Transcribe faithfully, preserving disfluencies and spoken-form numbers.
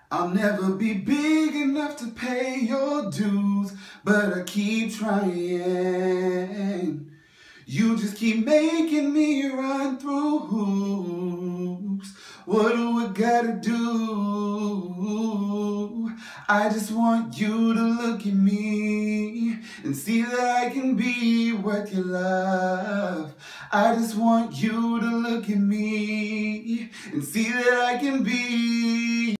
I'll never be big enough to pay your dues, but I keep trying. You just keep making me run through hoops. What do I gotta do? I just want you to look at me and see that I can be worth your love. I just want you to look at me and see that I can be